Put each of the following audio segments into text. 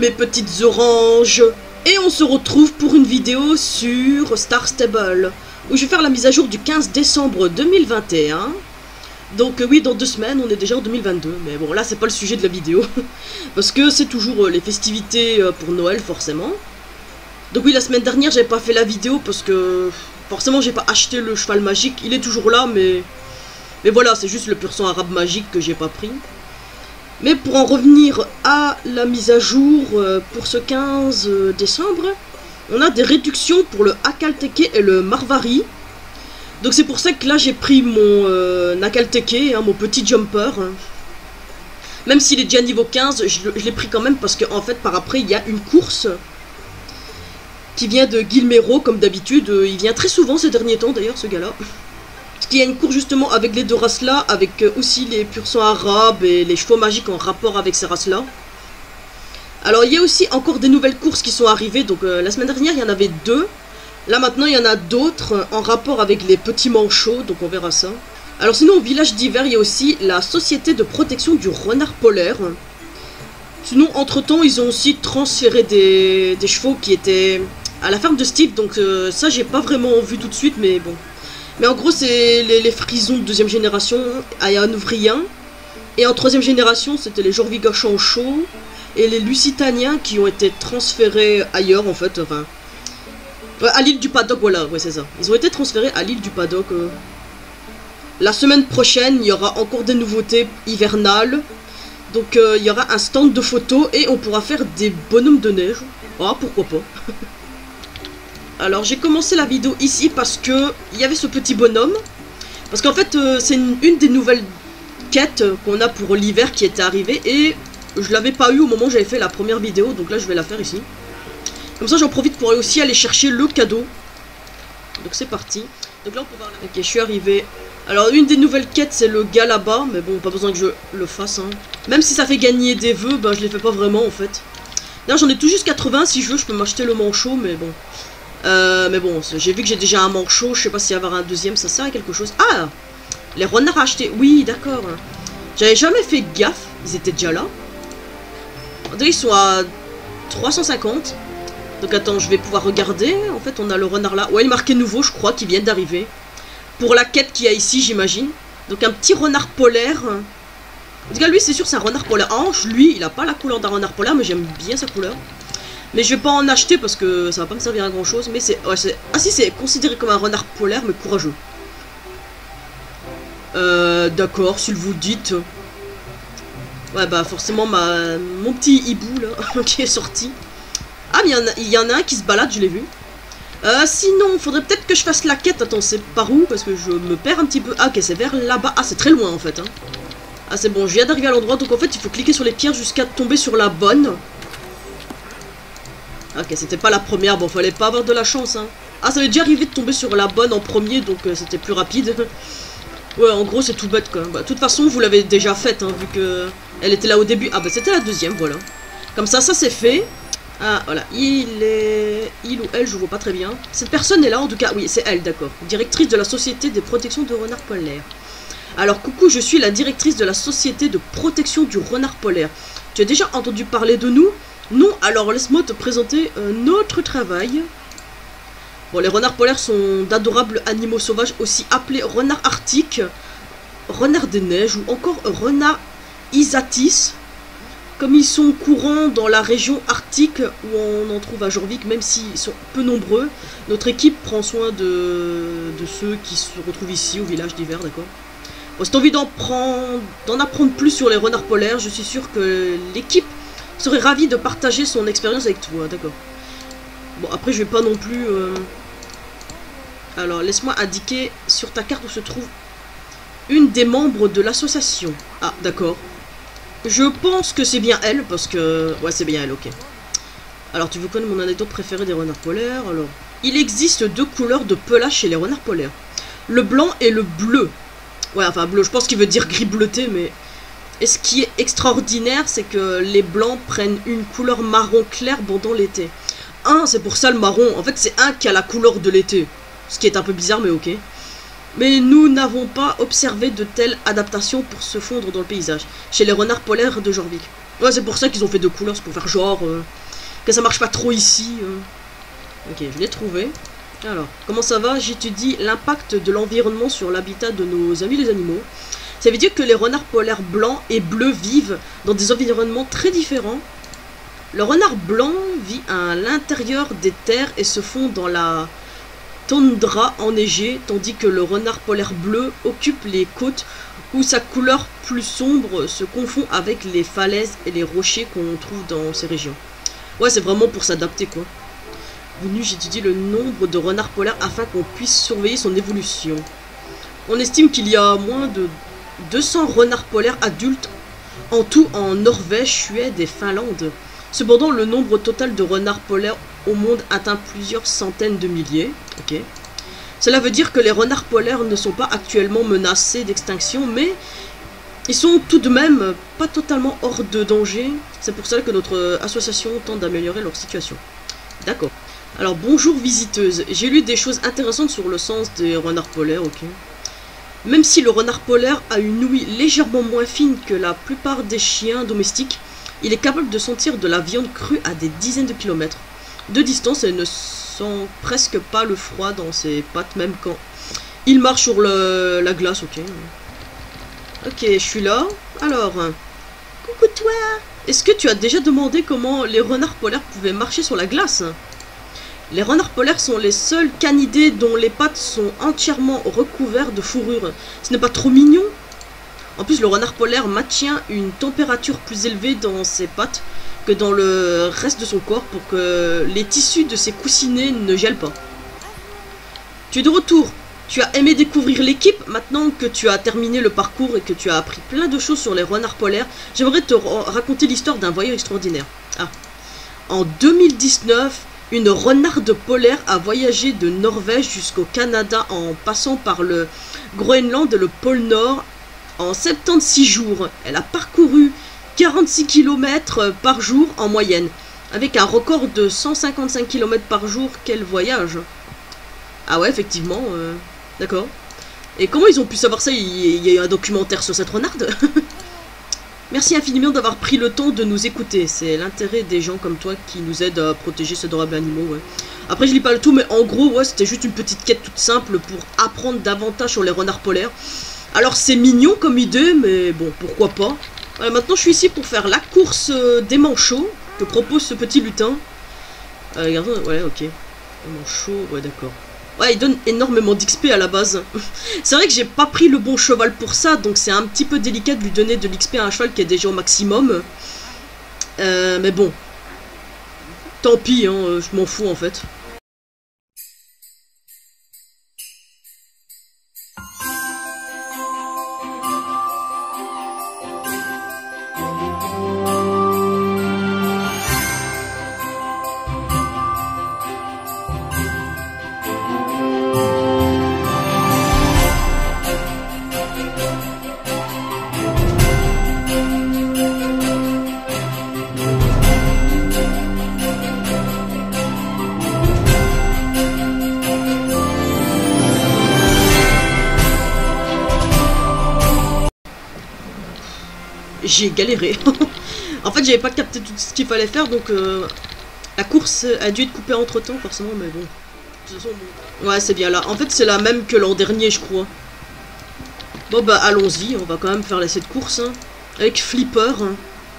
mes petites oranges. Et on se retrouve pour une vidéo sur Star Stable, où je vais faire la mise à jour du 15 décembre 2021. Donc oui, dans 2 semaines, on est déjà en 2022. Mais bon, là, c'est pas le sujet de la vidéo. Parce que c'est toujours les festivités pour Noël, forcément. Donc oui, la semaine dernière, j'avais pas fait la vidéo parce que... Forcément, j'ai pas acheté le cheval magique. Il est toujours là, mais voilà, c'est juste le pur sang arabe magique que j'ai pas pris. Mais pour en revenir à la mise à jour pour ce 15 décembre, on a des réductions pour le Akalteke et le Marvari. Donc c'est pour ça que là j'ai pris mon Akalteke, hein, mon petit jumper. Même s'il est déjà niveau 15, je l'ai pris quand même parce qu'en fait par après il y a une course qui vient de Guilmero comme d'habitude. Il vient très souvent ces derniers temps d'ailleurs ce gars-là. Parce qu'il y a une course justement avec les deux races-là, avec aussi les pur sang arabes et les chevaux magiques en rapport avec ces races-là. Alors il y a aussi encore des nouvelles courses qui sont arrivées, donc la semaine dernière il y en avait 2. Là maintenant il y en a d'autres en rapport avec les petits manchots, donc on verra ça. Alors sinon au village d'hiver il y a aussi la société de protection du renard polaire. Sinon entre temps ils ont aussi transféré des chevaux qui étaient à la ferme de Steve, donc ça j'ai pas vraiment vu tout de suite, mais bon. Mais en gros, c'est les frisons de 2ème génération, Ayan Ouvrien. Et en 3ème génération, c'était les Jorvigachans chauds et les Lusitaniens qui ont été transférés ailleurs, en fait. Enfin, à l'île du Paddock, voilà, ouais, c'est ça. Ils ont été transférés à l'île du Paddock. La semaine prochaine, il y aura encore des nouveautés hivernales. Donc, il y aura un stand de photos et on pourra faire des bonhommes de neige. Ah, pourquoi pas. Alors j'ai commencé la vidéo ici parce que il y avait ce petit bonhomme. Parce qu'en fait c'est une des nouvelles quêtes qu'on a pour l'hiver qui était arrivée. Et je l'avais pas eu au moment où j'avais fait la première vidéo. Donc là je vais la faire ici. Comme ça j'en profite pour aussi aller chercher le cadeau. Donc c'est parti. Donc là on peut voir... Ok, je suis arrivé. Alors une des nouvelles quêtes c'est le gars là-bas. Mais bon, pas besoin que je le fasse, hein. Même si ça fait gagner des vœux, ben je les fais pas vraiment en fait. Là j'en ai tout juste 80, si je veux je peux m'acheter le manchot, mais bon. Mais bon, j'ai vu que j'ai déjà un manchot, je sais pas s'il y avoir un deuxième, ça sert à quelque chose. Ah, les renards à acheter, oui, d'accord. J'avais jamais fait gaffe, ils étaient déjà là. Ils sont à 350. Donc attends, je vais pouvoir regarder. En fait, on a le renard là. Ouais, il est marqué nouveau, je crois, qui vient d'arriver. Pour la quête qu'il y a ici, j'imagine. Donc un petit renard polaire. En tout cas, lui, c'est sûr, c'est un renard polaire. Ange, lui, il a pas la couleur d'un renard polaire, mais j'aime bien sa couleur. Mais je vais pas en acheter parce que ça va pas me servir à grand chose. Mais c'est... Ouais, ah si, c'est considéré comme un renard polaire mais courageux. D'accord, si vous dites. Ouais bah forcément mon petit hibou là qui est sorti. Ah mais il y en a un qui se balade, je l'ai vu. Sinon, faudrait peut-être que je fasse la quête. Attends, c'est par où? Parce que je me perds un petit peu. Ah ok, c'est vers là-bas. Ah c'est très loin en fait, hein. Ah c'est bon, je viens d'arriver à l'endroit. Donc en fait il faut cliquer sur les pierres jusqu'à tomber sur la bonne. Ok, c'était pas la première, bon, fallait pas avoir de la chance, hein. Ah, ça m'est déjà arrivé de tomber sur la bonne en premier, donc c'était plus rapide. Ouais, en gros, c'est tout bête, quoi. Bah, de toute façon, vous l'avez déjà faite, hein, vu que elle était là au début. Ah, bah, c'était la deuxième, voilà. Comme ça c'est fait. Ah, voilà, il ou elle, je vois pas très bien. Cette personne est là, en tout cas, oui, c'est elle, d'accord. Directrice de la Société des protections de renard polaire. Alors, coucou, je suis la directrice de la Société de protection du renard polaire. Tu as déjà entendu parler de nous ? Non, alors laisse-moi te présenter notre travail. Bon, les renards polaires sont d'adorables animaux sauvages, aussi appelés renards arctiques, renards des neiges ou encore renards isatis. Comme ils sont courants dans la région arctique où on en trouve à Jorvik, même s'ils sont peu nombreux, notre équipe prend soin de ceux qui se retrouvent ici au village d'hiver, d'accord. Bon, si t'as envie d'en apprendre plus sur les renards polaires, je suis sûr que l'équipe serait ravi de partager son expérience avec toi, d'accord. Bon, après, je vais pas non plus... Alors, laisse-moi indiquer sur ta carte où se trouve une des membres de l'association. Ah, d'accord. Je pense que c'est bien elle, parce que... Ouais, c'est bien elle, ok. Alors, tu veux connaître mon anecdote préférée des renards polaires? Alors, il existe 2 couleurs de pelage chez les renards polaires. Le blanc et le bleu. Ouais, enfin, bleu, je pense qu'il veut dire gris bleuté, mais... Et ce qui est extraordinaire, c'est que les blancs prennent une couleur marron clair pendant l'été. C'est pour ça le marron. En fait, c'est un qui a la couleur de l'été. Ce qui est un peu bizarre, mais ok. Mais nous n'avons pas observé de telles adaptations pour se fondre dans le paysage. Chez les renards polaires de Jorvik. Ouais, c'est pour ça qu'ils ont fait deux couleurs, c'est pour faire genre que ça marche pas trop ici. Ok, je l'ai trouvé. Alors, comment ça va? J'étudie l'impact de l'environnement sur l'habitat de nos amis les animaux. Ça veut dire que les renards polaires blancs et bleus vivent dans des environnements très différents. Le renard blanc vit à l'intérieur des terres et se fond dans la toundra enneigée, tandis que le renard polaire bleu occupe les côtes où sa couleur plus sombre se confond avec les falaises et les rochers qu'on trouve dans ces régions. Ouais, c'est vraiment pour s'adapter, quoi. Venu, j'étudie le nombre de renards polaires afin qu'on puisse surveiller son évolution. On estime qu'il y a moins de 200 renards polaires adultes en tout en Norvège, Suède et Finlande. Cependant, le nombre total de renards polaires au monde atteint plusieurs centaines de milliers. Ok. Cela veut dire que les renards polaires ne sont pas actuellement menacés d'extinction, mais ils sont tout de même pas totalement hors de danger. C'est pour cela que notre association tente d'améliorer leur situation. D'accord. Alors, bonjour visiteuse. J'ai lu des choses intéressantes sur le sens des renards polaires, ok. Même si le renard polaire a une ouïe légèrement moins fine que la plupart des chiens domestiques, il est capable de sentir de la viande crue à des dizaines de kilomètres de distance et ne sent presque pas le froid dans ses pattes, même quand il marche sur la glace, ok. Ok, je suis là. Alors, coucou toi. Est-ce que tu as déjà demandé comment les renards polaires pouvaient marcher sur la glace? Les renards polaires sont les seuls canidés dont les pattes sont entièrement recouvertes de fourrure. Ce n'est pas trop mignon? En plus, le renard polaire maintient une température plus élevée dans ses pattes que dans le reste de son corps pour que les tissus de ses coussinets ne gèlent pas. Tu es de retour. Tu as aimé découvrir l'équipe. Maintenant que tu as terminé le parcours et que tu as appris plein de choses sur les renards polaires, j'aimerais te raconter l'histoire d'un voyage extraordinaire. Ah. En 2019, une renarde polaire a voyagé de Norvège jusqu'au Canada en passant par le Groenland et le pôle Nord en 76 jours. Elle a parcouru 46 km par jour en moyenne, avec un record de 155 km par jour qu'elle voyage. Ah ouais, effectivement, d'accord. Et comment ils ont pu savoir ça? Il y a eu un documentaire sur cette renarde. Merci infiniment d'avoir pris le temps de nous écouter. C'est l'intérêt des gens comme toi qui nous aident à protéger ces adorables animaux, ouais. Après, je lis pas le tout, mais en gros, ouais, c'était juste une petite quête toute simple pour apprendre davantage sur les renards polaires. Alors, c'est mignon comme idée, mais bon, pourquoi pas. Maintenant, je suis ici pour faire la course des manchots que propose ce petit lutin. Regardez, ouais, ok. Les manchots, ouais, d'accord. Ouais, il donne énormément d'XP à la base. C'est vrai que j'ai pas pris le bon cheval pour ça, donc c'est un petit peu délicat de lui donner de l'XP à un cheval qui est déjà au maximum. Mais bon. Tant pis, hein, je m'en fous en fait. J'ai galéré. En fait, j'avais pas capté tout ce qu'il fallait faire, donc la course a dû être coupée entre temps, forcément, mais bon. De toute façon, bon. Ouais, c'est bien là. En fait, c'est la même que l'an dernier, je crois. Bon, bah, allons-y. On va quand même faire cette course, hein, avec Flipper. Hein.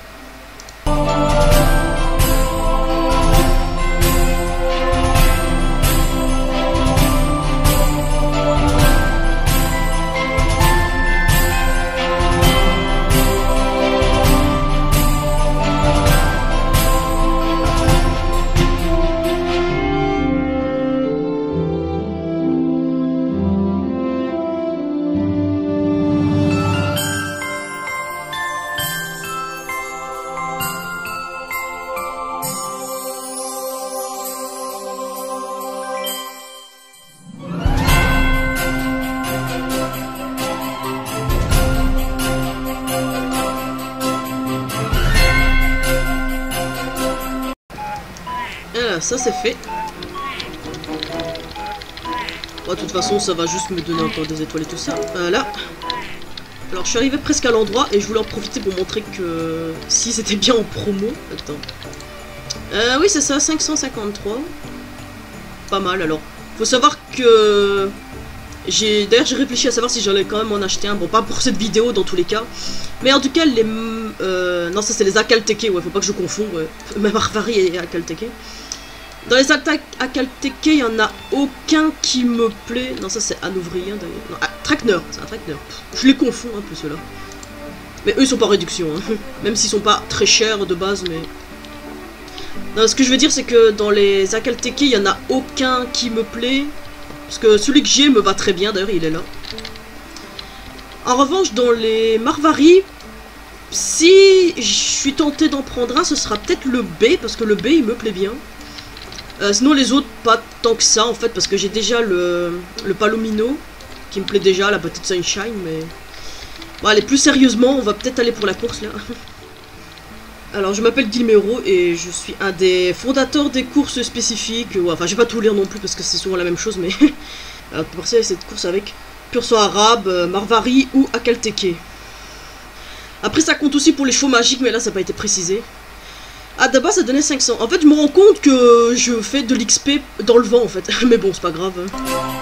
Ça c'est fait. Bon, de toute façon ça va juste me donner encore des étoiles et tout ça. Voilà. Alors je suis arrivé presque à l'endroit et je voulais en profiter pour montrer que si c'était bien en promo. Attends. Oui c'est ça, 553. Pas mal alors. Faut savoir que... D'ailleurs j'ai réfléchi à savoir si j'allais quand même en acheter un. Bon pas pour cette vidéo dans tous les cas. Mais en tout cas les... non ça c'est les Akalteke, ouais faut pas que je confonde. Ouais. Même Marvari et Akalteke. Dans les attaques Akalteke, il n'y en a aucun qui me plaît. Non, ça c'est un ouvrier d'ailleurs. Non, Trakner, c'est un Trakner. Je les confonds un peu ceux-là. Mais eux ils sont pas en réduction. Hein. Même s'ils sont pas très chers de base, mais. Non, ce que je veux dire c'est que dans les Akalteke, il n'y en a aucun qui me plaît. Parce que celui que j'ai me va très bien, d'ailleurs il est là. En revanche, dans les Marvari, si je suis tenté d'en prendre un, ce sera peut-être le B, parce que le B il me plaît bien. Sinon les autres pas tant que ça en fait parce que j'ai déjà le Palomino qui me plaît déjà, la petite Sunshine mais... Bon allez plus sérieusement on va peut-être aller pour la course là. Alors je m'appelle Guilmero et je suis un des fondateurs des courses spécifiques, ouais, enfin je vais pas tout lire non plus parce que c'est souvent la même chose mais... Alors pour passer à cette course avec pur sang arabe, Marvari ou Akalteke. Après ça compte aussi pour les chevaux magiques mais là ça n'a pas été précisé. Ah d'abord ça donnait 500. En fait je me rends compte que je fais de l'XP dans le vent en fait. Mais bon c'est pas grave. Hein.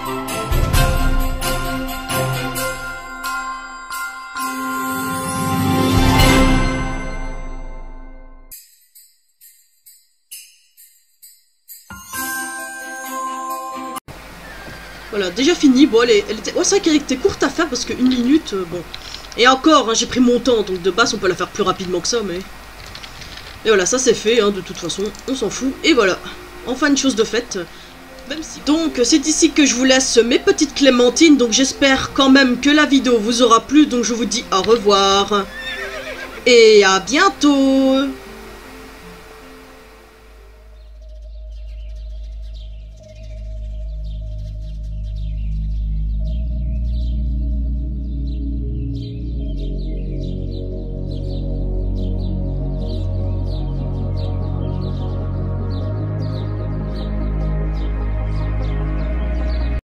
Voilà déjà fini. Bon elle était... Ouais c'est vrai qu'elle était courte à faire parce que 1 minute bon. Et encore hein, j'ai pris mon temps donc de base on peut la faire plus rapidement que ça mais... Et voilà, ça c'est fait, hein, de toute façon, on s'en fout. Et voilà, enfin une chose de faite. Même si... Donc c'est ici que je vous laisse mes petites clémentines. Donc j'espère quand même que la vidéo vous aura plu. Donc je vous dis au revoir. Et à bientôt.